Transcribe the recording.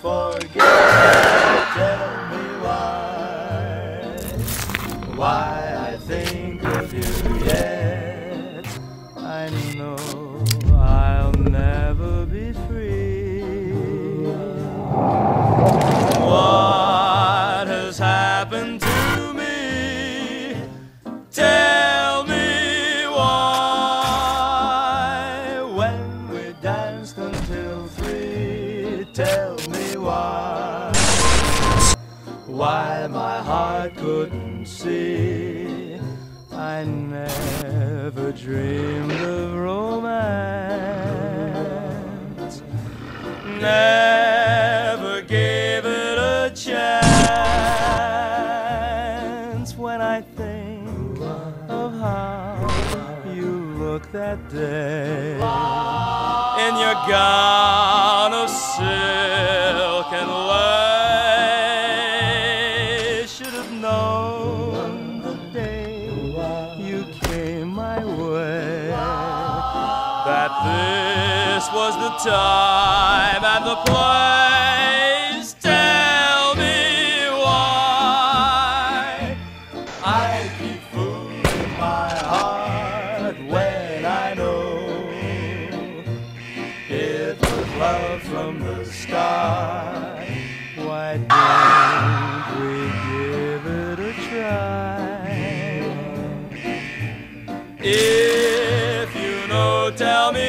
forget. Tell me why I think of you yet. I know I'll never be free. What has happened to me? Tell me why. When we danced until 3, tell me why my heart couldn't see. I never dreamed of romance, never gave it a chance. When I think of how you looked that day in your gown of silk and lace, should have known the day you came my way that this was the time and the place. Tell me why I keep fooling my heart when I know it was love from the start. Why don't we give it a try? If you know, tell me